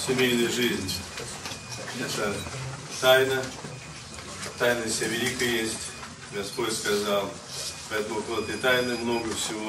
Семейная жизнь – это тайна, тайна вся великая есть, Господь сказал, поэтому около этой тайны много всего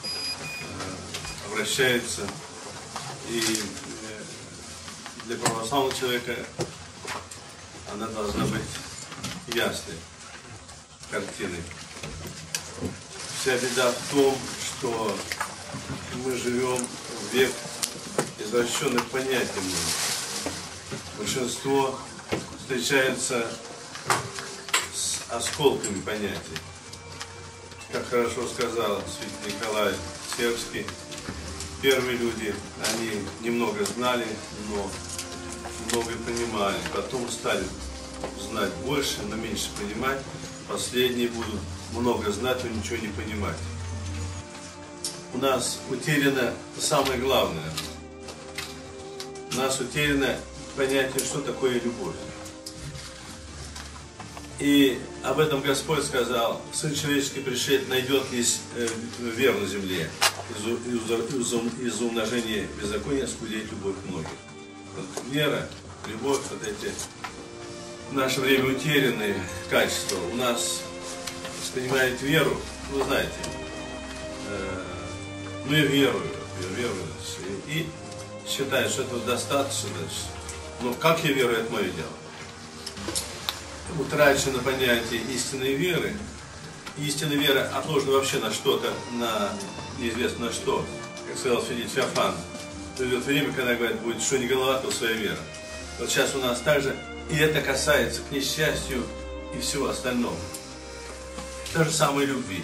обращается, и для православного человека она должна быть ясной картиной. Вся беда в том, что мы живем в век извращенных понятий. Большинство встречается с осколками понятий. Как хорошо сказал святитель Николай Сербский, первые люди, они немного знали, но много понимали. Потом стали знать больше, но меньше понимать. Последние будут много знать, но ничего не понимать. У нас утеряно самое главное. У нас утеряно понятие, что такое любовь. И об этом Господь сказал: Сын человеческий пришед, найдет ли веру на земле, из умножения беззакония скудеет любовь многих. Вот вера, любовь, вот эти в наше время утерянные качества. У нас воспринимает веру, вы знаете, ну я верую, и считает, что этого достаточно. Но как я верую, это мое дело. Утрачено понятие истинной веры. Истинная вера отложена вообще на что-то, на неизвестно на что. Как сказал святитель Феофан, придет время, когда говорят, будет что ни голова, то своя вера. Вот сейчас у нас также, и это касается, к несчастью, и всего остального. То же самое любви.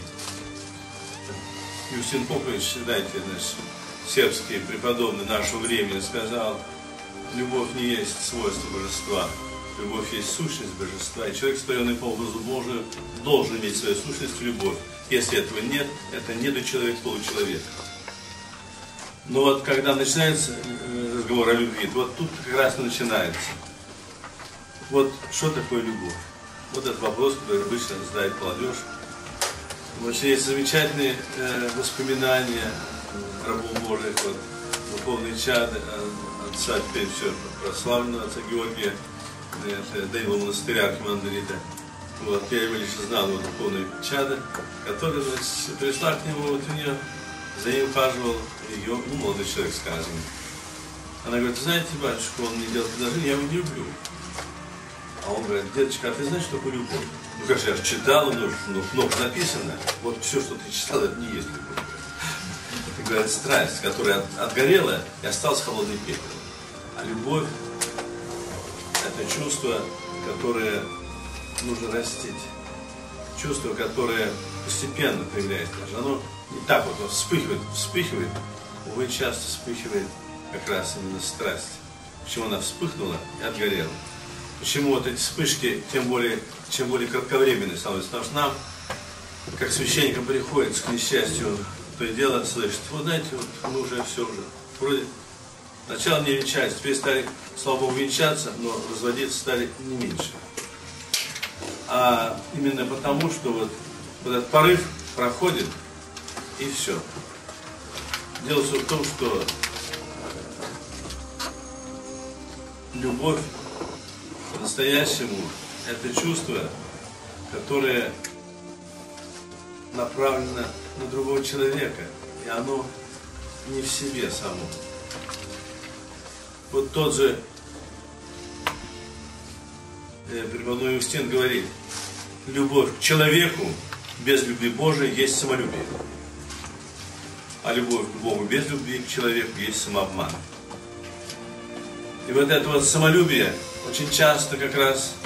Юстин Попович, знаете, наш сербский преподобный нашего времени, сказал: любовь не есть свойство божества, любовь есть сущность божества, и человек, сотворенный по образу Божию, должен иметь свою сущность любовь. Если этого нет, это недочеловек, получеловек. Но вот когда начинается разговор о любви, вот тут как раз и начинается. Вот что такое любовь? Вот этот вопрос, который обычно задает молодежь. Вот есть замечательные воспоминания рабов Божьих, вот, духовные чады отца, теперь все прославленного отца Георгия, Данилова монастыря архимандрита. Вот, я его лично знал, вот, духовные чады, который, значит, пришла к нему, вот у нее, за ним ухаживал ее, ну, молодой человек, скажем. Она говорит: знаете, батюшка, он мне делал предложение, я его не люблю. А он говорит: деточка, а ты знаешь, что такое любовь? Ну, конечно, я же читал, много написано. Вот все, что ты читал, это не есть любовь. Это, говорит, страсть, которая отгорела и осталась холодный пепел. А любовь – это чувство, которое нужно растить. Чувство, которое постепенно появляется. Даже оно не так вот вспыхивает. Увы, часто вспыхивает как раз именно страсть. Почему она вспыхнула и отгорела. Почему вот эти вспышки, чем более кратковременные становятся? Потому что нам, как священникам, приходится, к несчастью, то и дело слышать: вот знаете, вот мы уже все уже, вроде сначала не венчались, теперь стали, слава Богу, венчаться, но разводиться стали не меньше. А именно потому, что вот этот порыв проходит, и все. Дело все в том, что любовь по-настоящему – это чувство, которое направлено на другого человека, и оно не в себе само. Вот тот же преподобный Юстин говорит: любовь к человеку без любви Божией есть самолюбие, а любовь к Богу без любви к человеку есть самообман. И вот это вот самолюбие очень часто как раз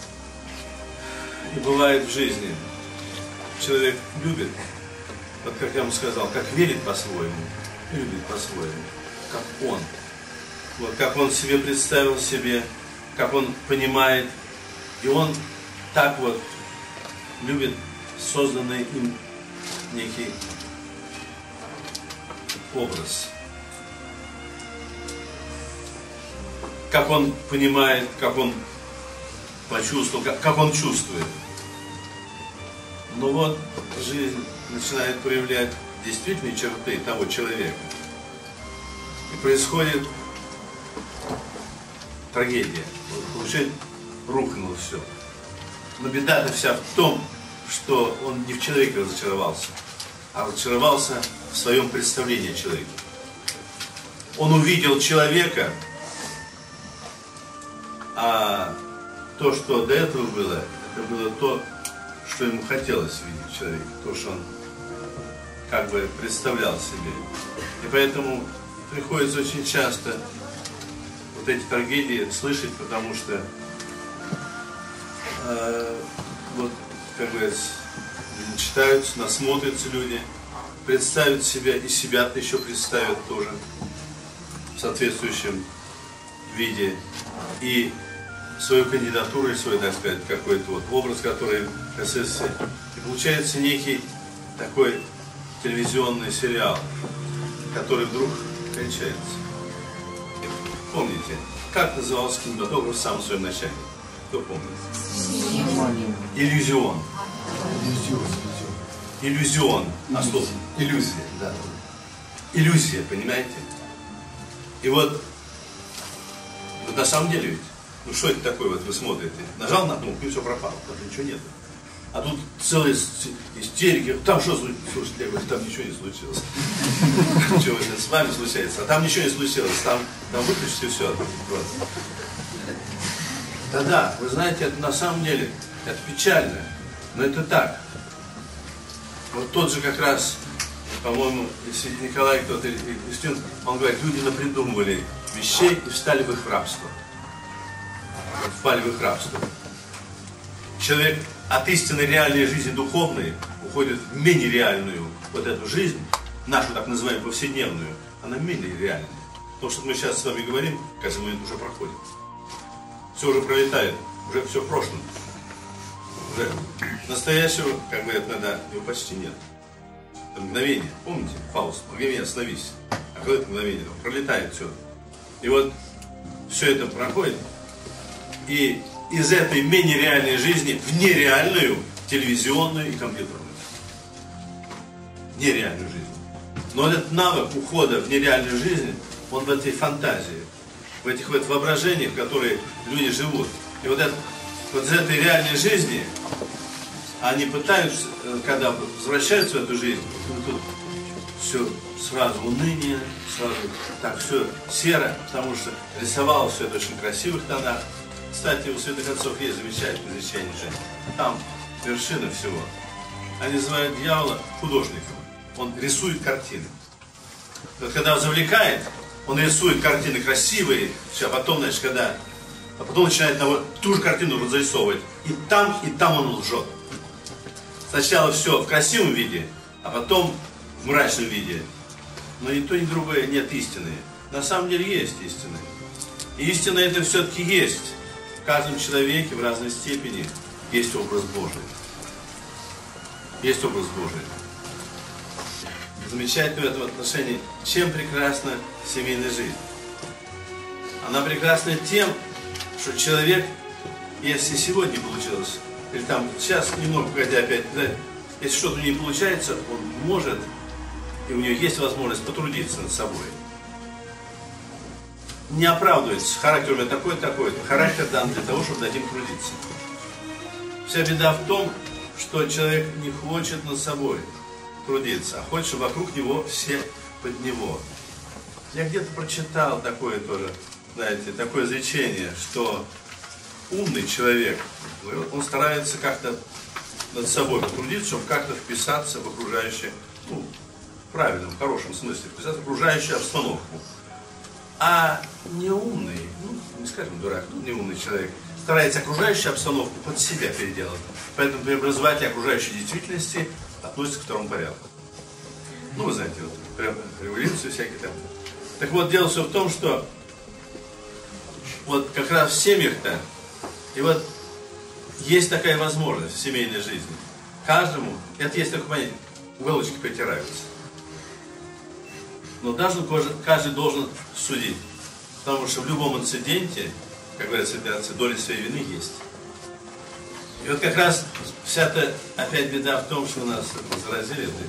и бывает в жизни. Человек любит, вот как я вам сказал, как верит по-своему, любит по-своему, как он. Вот как он себе представил себе, как он понимает. И он так вот любит созданный им некий образ. Как он понимает, как он почувствовал, как он чувствует. Но вот жизнь начинает проявлять действительные черты того человека. И происходит трагедия. Получает, рухнуло все. Но беда-то вся в том, что он не в человеке разочаровался, а разочаровался в своем представлении о человеке. Он увидел человека, а то, что до этого было, это было то, что ему хотелось видеть в человеке, то, что он как бы представлял себе. И поэтому приходится очень часто вот эти трагедии слышать, потому что вот, как говорится, читаются, насмотрятся люди, представят себя и себя-то еще представят тоже в соответствующем виде, и свою кандидатуру, и свой, так сказать, какой-то вот образ, который касается. И получается некий такой телевизионный сериал, который вдруг кончается. Помните, как назывался кинематограф в самом своем начале? Кто помнит? Иллюзион. Иллюзион. А что? Иллюзия, да. Иллюзия, понимаете? И вот на самом деле ведь, ну что это такое, вот вы смотрите, нажал на кнопку и все пропало, там ничего нет. А тут целые истерики, там что случилось? Слушайте, я говорю, там ничего не случилось. Что с вами случается? А там ничего не случилось, там выключите все. Да-да, вы знаете, это на самом деле, это печально, но это так. Вот тот же как раз, по-моему, Николай кто-то, он говорит, люди напридумывали вещей и встали в их рабство. Впали в их рабство. Человек от истинной реальной жизни духовной уходит в менее реальную вот эту жизнь, нашу так называемую повседневную, она менее реальная. То, что мы сейчас с вами говорим, каждый момент уже проходит. Все уже пролетает, уже все в прошлом. Уже настоящего, как говорят иногда, его почти нет. Это мгновение, помните, Фауст, мгновение, остановись. А когда это мгновение, пролетает все. И вот все это проходит, и из этой менее реальной жизни в нереальную, телевизионную и компьютерную. Нереальную жизнь. Но этот навык ухода в нереальную жизнь, он в этой фантазии, в этих вот воображениях, в которые люди живут. И вот из этой реальной жизни они пытаются, когда возвращаются в эту жизнь, тут все сразу уныние, сразу так все серо, потому что рисовал все это в очень красивых тонах. Кстати, у святых отцов есть замечательное изречение же. Там вершина всего. Они называют дьявола художником. Он рисует картины. Вот когда он завлекает, он рисует картины красивые, а потом, значит, а потом начинает ту же картину разрисовывать. И там он лжет. Сначала все в красивом виде, а потом в мрачном виде. Но ни то, ни другое нет истины. На самом деле есть истина. И истина это все-таки есть. В каждом человеке в разной степени есть образ Божий. Есть образ Божий. Замечательно в этом отношении, чем прекрасна семейная жизнь. Она прекрасна тем, что человек, если сегодня получилось, или там сейчас немного погодя опять, если что-то не получается, он может, и у него есть возможность потрудиться над собой. Не оправдывается, характер у меня такой-такой, характер дан для того, чтобы над ним трудиться. Вся беда в том, что человек не хочет над собой трудиться, а хочет, чтобы вокруг него все под него. Я где-то прочитал такое тоже, знаете, такое изречение, что умный человек, он старается как-то над собой потрудиться, чтобы как-то вписаться в окружающее, в правильном, в хорошем смысле, вписаться в окружающую обстановку. А неумный, не скажем дурак, неумный человек, старается окружающую обстановку под себя переделать. Поэтому преобразование окружающей действительности относится к второму порядку. Вы знаете, вот, революции всякие там. Так вот, дело все в том, что вот как раз в семьях-то, и вот есть такая возможность в семейной жизни. Каждому, это есть такое понятие, уголочки притираются. Но даже каждый должен судить. Потому что в любом инциденте, как говорят святые отцы, доля своей вины есть. И вот как раз вся-то опять беда в том, что у нас заразили этой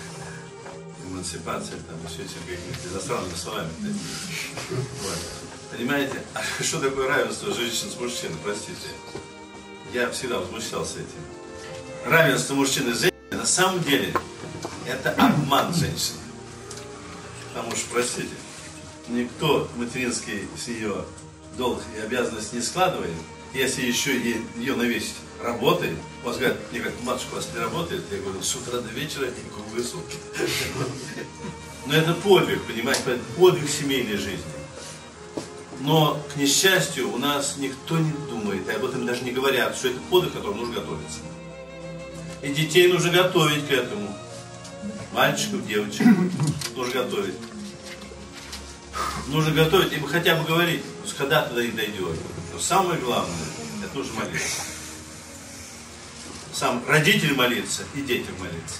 эмансипацией, там еще какими-то иностранными словами. Вот. Понимаете? А что такое равенство женщин с мужчиной? Простите. Я всегда возмущался этим. Равенство мужчины и женщины на самом деле это обман женщины. Потому что, простите, никто материнский с нее долг и обязанность не складывает. Если еще ее навесить работает, он говорит, мне говорят, матушка, у вас не работает? Я говорю, с утра до вечера и круглые сутки. Но это подвиг, понимаете, подвиг семейной жизни. Но, к несчастью, у нас никто не думает, и об этом даже не говорят, что это подвиг, к которому нужно готовиться. И детей нужно готовить к этому. Мальчиков, девочек нужно готовить. Нужно готовить, им хотя бы говорить, когда туда и дойдет. Но самое главное, это нужно молиться. Сам родитель молиться и детям молиться.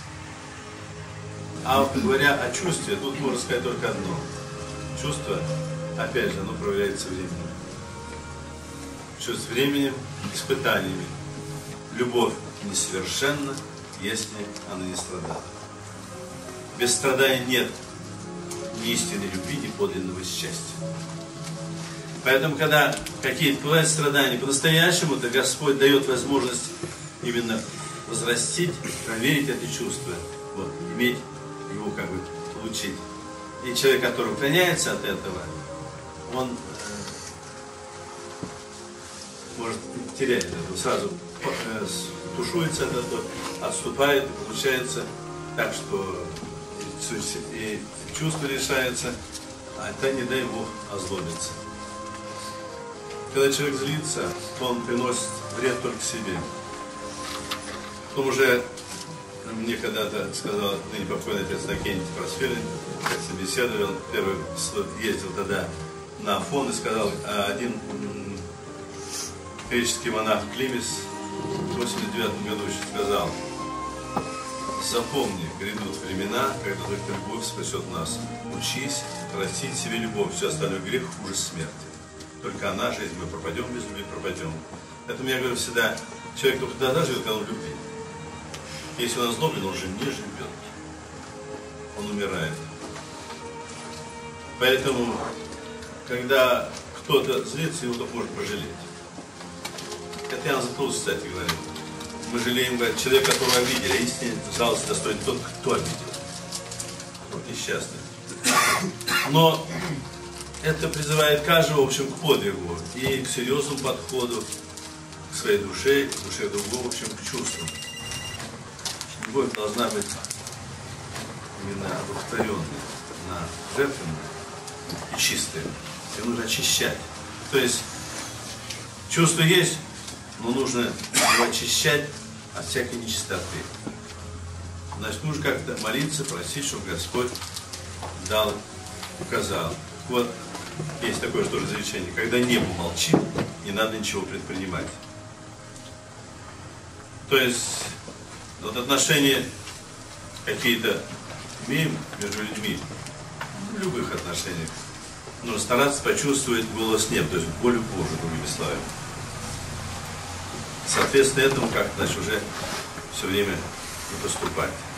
А говоря о чувстве, тут можно сказать только одно. Чувство, опять же, оно проявляется временем. Чувство временем, испытаниями. Любовь несовершенна, если она не страдает. Без страдания нет ни истинной любви, ни подлинного счастья. Поэтому, когда какие-то бывают страдания по-настоящему, то Господь дает возможность именно возрастить, проверить это чувство, вот, иметь его, как бы, получить. И человек, который уклоняется от этого, он может терять это, сразу тушуется от этого, отступает, и получается так, что и чувство решается, а это, не дай Бог, озлобится. Когда человек злится, то он приносит вред только себе. Потом уже мне когда-то сказал ныне покойный отец Иннокентий Просфирин, как собеседовал, первый ездил тогда на Афон и сказал, один греческий монах Климис в 89 году еще сказал: запомни, грядут времена, когда только любовь спасет нас. Учись простить себе любовь, все остальное грех хуже смерти. Только она жизнь, мы пропадем без любви, пропадем. Поэтому я говорю всегда, человек только тогда живет, когда он в любви. Если он озлоблен, он же не живет. Он умирает. Поэтому, когда кто-то злится, его только можно пожалеть. Это Иоанн Златоуст, кстати, говорит. Мы жалеем, говорит, человека, которого обидели, а истинно жалости достоин тот, кто обидел. Вот несчастный. Но это призывает каждого, в общем, к подвигу и к серьезному подходу к своей душе, к душе другого, в общем, к чувствам. Любовь должна быть именно одухотворенной, она жертвенная и чистая. Ее нужно очищать. То есть чувство есть, но нужно его очищать от всякой нечистоты. Значит, нужно как-то молиться, просить, чтобы Господь дал, указал. Вот есть такое же тоже изречение: когда небо молчит, не надо ничего предпринимать. То есть вот отношения какие-то имеем между людьми, в любых отношениях, нужно стараться почувствовать голос неба, то есть волю Божию, другими словами. Соответственно этому как-то, значит, уже все время и поступать.